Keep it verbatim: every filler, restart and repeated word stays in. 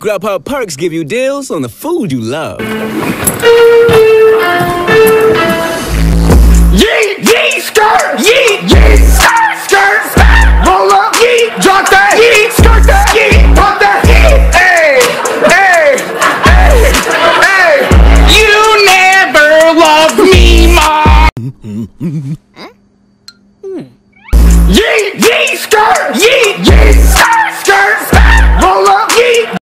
Grubhub Perks give you deals on the food you love. Yeet, yeet, skirt, yeet, yeet, skirt, skirt, skirt, roll up, yeet, drop that, yeet, skirt that, yeet, pop that, yeet, hey, hey, hey, hey, you never loved me, Mom. Yeet, yeet, skirt, yeet, yeet, skirt, skirt, skirt, roll up,